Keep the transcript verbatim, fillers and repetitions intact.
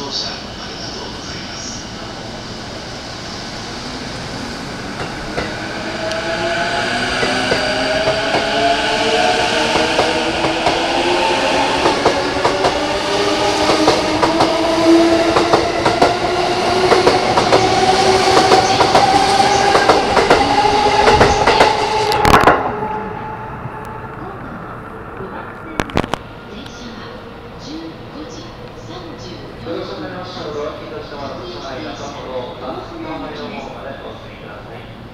乗車ありがとうございます。 ご乗車されましたので、移動してもらう車内中ほど、バスの内容もまでお進みください。